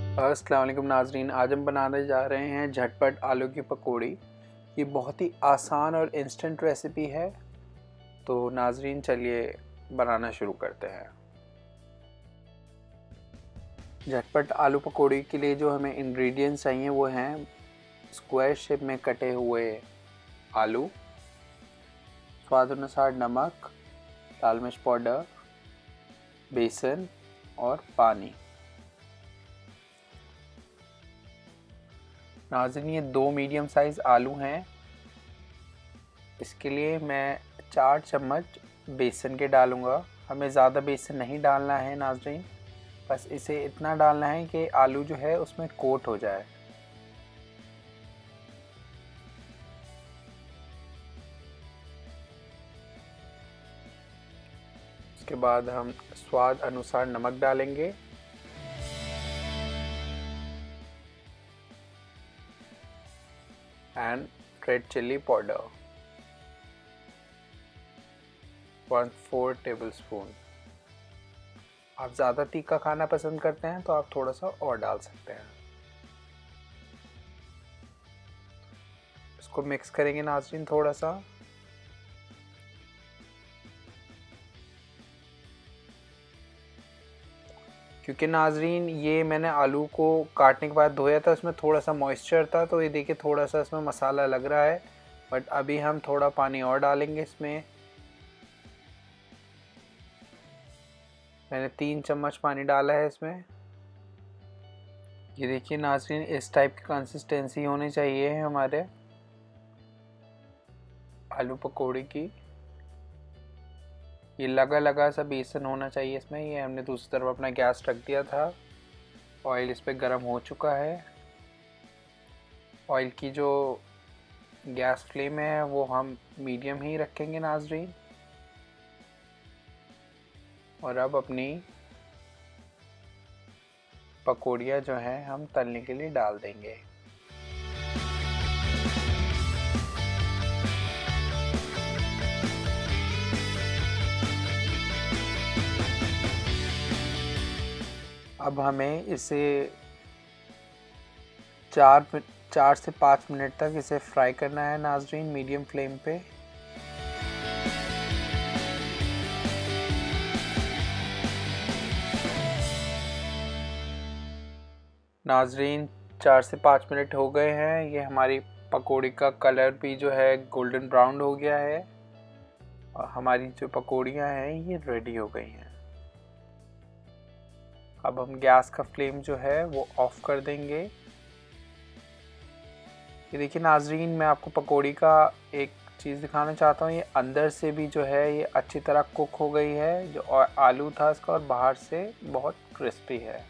अस्सलाम वालेकुम नाजरीन, आज हम बनाने जा रहे हैं झटपट आलू की पकौड़ी। ये बहुत ही आसान और इंस्टेंट रेसिपी है। तो नाजरीन चलिए बनाना शुरू करते हैं। झटपट आलू पकौड़ी के लिए जो हमें इंग्रेडिएंट्स चाहिए वो हैं स्क्वायर शेप में कटे हुए आलू, स्वाद अनुसार नमक, लाल मिर्च पाउडर, बेसन और पानी। नाज़रीन ये 2 मीडियम साइज़ आलू हैं। इसके लिए मैं 4 चम्मच बेसन के डालूँगा। हमें ज़्यादा बेसन नहीं डालना है नाज़रीन, बस इसे इतना डालना है कि आलू जो है उसमें कोट हो जाए। उसके बाद हम स्वाद अनुसार नमक डालेंगे। And red chilli powder 1/4 tablespoon. आप ज़्यादा तीखा खाना पसंद करते हैं तो आप थोड़ा सा और डाल सकते हैं। इसको मिक्स करेंगे नाज़रीन थोड़ा सा। क्योंकि नाज़रीन ये मैंने आलू को काटने के बाद धोया था, उसमें थोड़ा सा मॉइस्चर था, तो ये देखिए थोड़ा सा इसमें मसाला लग रहा है। बट अभी हम थोड़ा पानी और डालेंगे इसमें। मैंने 3 चम्मच पानी डाला है इसमें। ये देखिए नाज़रीन इस टाइप की कंसिस्टेंसी होनी चाहिए हमारे आलू पकौड़ी की। ये लगा लगा सा बेसन होना चाहिए इसमें। ये हमने दूसरी तरफ अपना गैस रख दिया था। ऑयल इस पे गर्म हो चुका है। ऑयल की जो गैस फ्लेम है वो हम मीडियम ही रखेंगे नाज़रीन। और अब अपनी पकौड़ियाँ जो हैं हम तलने के लिए डाल देंगे। अब हमें इसे 4 से 5 मिनट तक इसे फ्राई करना है नाज़रीन, मीडियम फ्लेम पे। नाज़रीन 4 से 5 मिनट हो गए हैं। ये हमारी पकौड़ी का कलर भी जो है गोल्डन ब्राउन हो गया है और हमारी जो पकौड़ियाँ हैं ये रेडी हो गई हैं। अब हम गैस का फ्लेम जो है वो ऑफ कर देंगे। ये देखिए नाज़रीन मैं आपको पकौड़ी का एक चीज़ दिखाना चाहता हूँ। ये अंदर से भी जो है ये अच्छी तरह कुक हो गई है, जो आलू था इसका, और बाहर से बहुत क्रिस्पी है।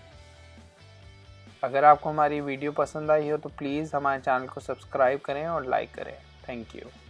अगर आपको हमारी वीडियो पसंद आई हो तो प्लीज़ हमारे चैनल को सब्सक्राइब करें और लाइक करें। Thank you.